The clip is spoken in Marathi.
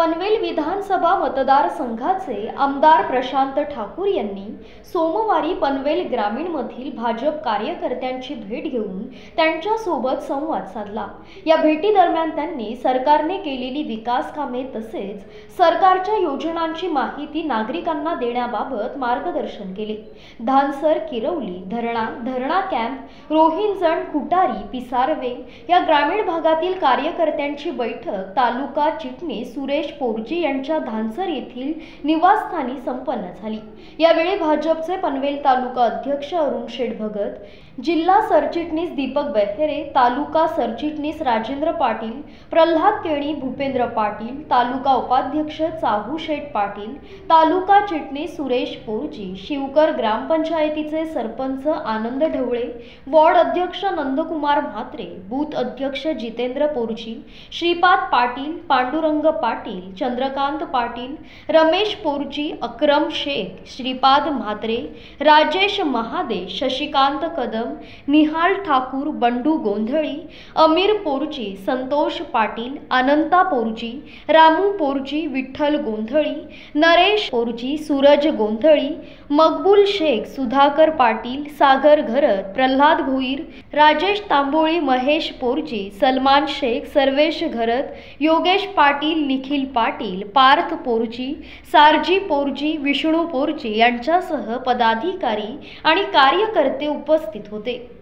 पनवेल विधानसभा मतदारसंघाचे आमदार प्रशांत ठाकूर यांनी सोमवारी पनवेल ग्रामीणमधील भाजप कार्यकर्त्यांची भेट घेऊन त्यांच्यासोबत संवाद साधला। या भेटीदरम्यान त्यांनी सरकारने केलेली विकास कामे तसेच सरकारच्या योजनांची माहिती नागरिकांना देण्याबाबत मार्गदर्शन केले। धानसर, किरवली, धरणा कॅम्प, रोहिंजण, कुटारी, पिसारवे या ग्रामीण भागातील कार्यकर्त्यांची बैठक तालुका चिटणीस सुरेश पोरजी यांच्या धानसर येथील निवासस्थानी संपन्न झाली। यावेळी भाजपचे पनवेल तालुका अध्यक्ष अरुण शेठ भगत, जिल्हा सरचिटणीस दीपक बेहेरे, तालुका सरचिटणीस राजेंद्र पाटील, प्रल्हाद केणी, भूपेंद्र पाटील, तालुका उपाध्यक्ष चाहू शेठ पाटील, तालुका चिटणीस सुरेश पोरजी, शिवकर ग्रामपंचायतीचे सरपंच आनंद ढवळे, वॉर्ड अध्यक्ष नंदकुमार म्हात्रे, बूथ अध्यक्ष जितेंद्र पोरजी, श्रीपाद पाटील, पांडुरंग पाटील, चंद्रकांत पाटील, रमेश पोरजी, अक्रम शेख, श्रीपाद म्हात्रे, राजेश महादे, शशिकांत कदम, निहाल ठाकूर, बंडू गोंधळी, अमीर पोरजी, संतोष पाटील, अनंता पोरजी, रामू पोरजी, विठ्ठल गोंधळी, नरेश पोरजी, सूरज गोंधळी, मकबूल शेख, सुधाकर पाटील, सागर घरत, प्रल्हाद भोईर, राजेश तांबोळी, महेश पोरजी, सलमान शेख, सर्वेश घरत, योगेश पाटील, निखिल पाटील, पार्थ पोरजी, सारजी पोरजी, विष्णू पोरजी यांच्यासह पदाधिकारी आणि कार्यकर्ते उपस्थित होते।